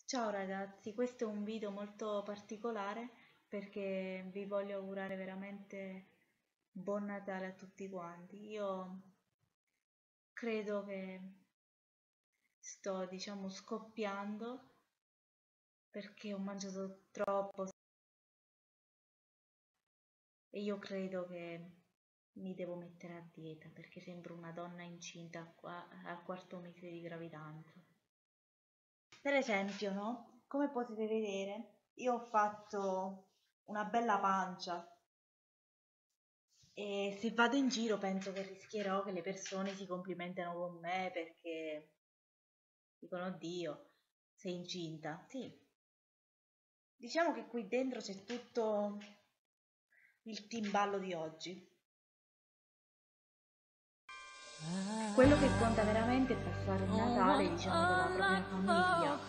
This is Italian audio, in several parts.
Ciao ragazzi, questo è un video molto particolare perché vi voglio augurare veramente buon Natale a tutti quanti. Io credo che sto, diciamo, scoppiando perché ho mangiato troppo e io credo che mi devo mettere a dieta perché sembro una donna incinta al quarto mese di gravidanza. Per esempio, no? Come potete vedere, io ho fatto una bella pancia e se vado in giro penso che rischierò che le persone si complimentino con me perché dicono, oddio, sei incinta. Sì, diciamo che qui dentro c'è tutto il timballo di oggi. Quello che conta veramente è passare il Natale, diciamo, con la propria famiglia.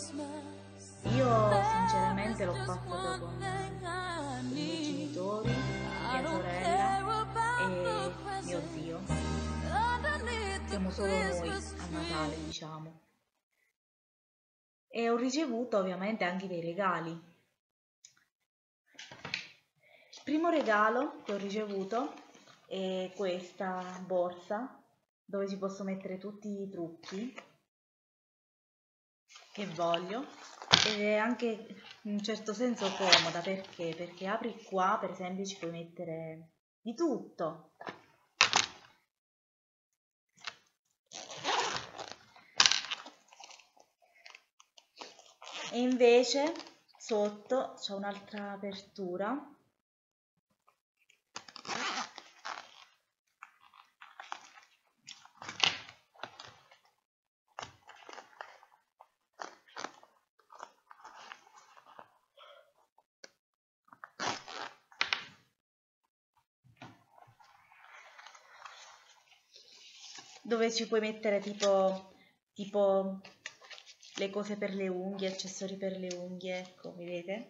Io sinceramente l'ho passato con i miei genitori, mia sorella e mio zio. Siamo solo noi a Natale, diciamo. E ho ricevuto ovviamente anche dei regali. Il primo regalo che ho ricevuto è questa borsa dove ci posso mettere tutti i trucchi che voglio ed è anche in un certo senso comoda perché apri qua, per esempio, ci puoi mettere di tutto. E invece sotto c'è un'altra apertura dove ci puoi mettere tipo le cose per le unghie, accessori per le unghie, ecco, vedete?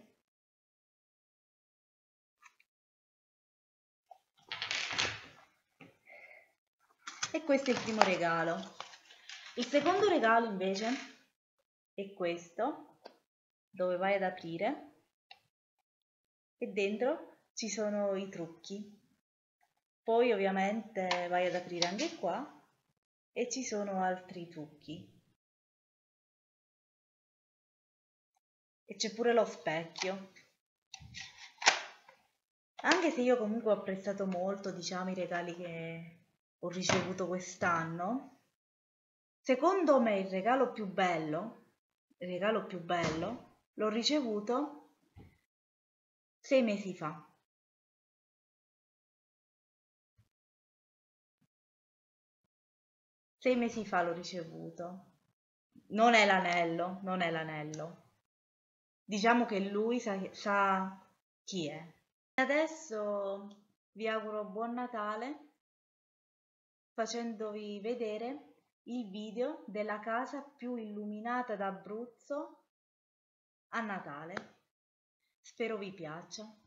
E questo è il primo regalo. Il secondo regalo invece è questo, dove vai ad aprire e dentro ci sono i trucchi. Poi ovviamente vai ad aprire anche qua e ci sono altri trucchi. E c'è pure lo specchio. Anche se io comunque ho apprezzato molto, diciamo, i regali che ho ricevuto quest'anno, secondo me il regalo più bello l'ho ricevuto 6 mesi fa. 6 mesi fa l'ho ricevuto. Non è l'anello, non è l'anello. Diciamo che lui sa chi è. Adesso vi auguro buon Natale facendovi vedere il video della casa più illuminata d'Abruzzo a Natale. Spero vi piaccia.